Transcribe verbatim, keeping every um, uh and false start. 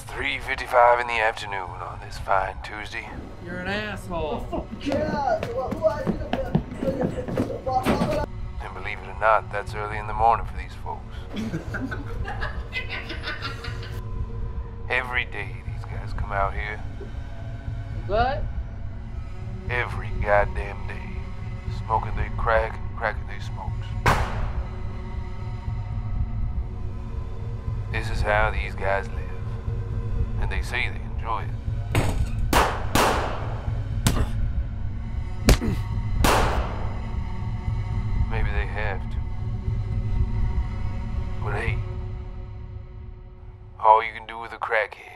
It's three fifty-five in the afternoon on this fine Tuesday. You're an asshole. And believe it or not, that's early in the morning for these folks. Every day these guys come out here. What? Every goddamn day. Smoking they crack and cracking they smokes. This is how these guys live. And they say they enjoy it. Maybe they have to. But hey, all you can do with a crackhead